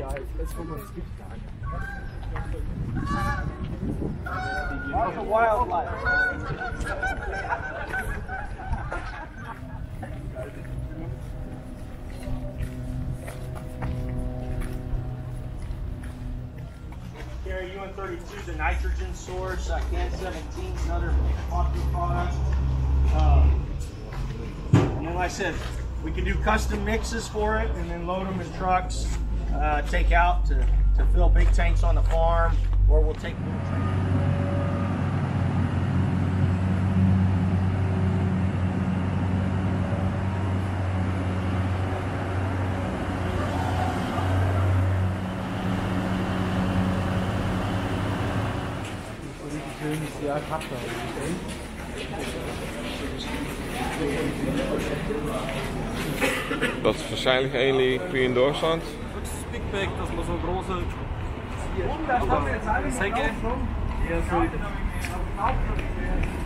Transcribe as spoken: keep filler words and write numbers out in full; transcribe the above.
Ja, it's fünfundsiebzig. That's a wildlife. Carry U N thirty-two is a nitrogen source. Uh, C A N seventeen is another popular product. Uh, and then, like I said, we can do custom mixes for it and then load them in trucks, uh, take out to, to fill big tanks on the farm, or we'll take little tanks. Ja, Kappa. Dat is waarschijnlijk only hier in Deutschland. Das ist Big Bag, dass man so große aber Säcke. Ja, so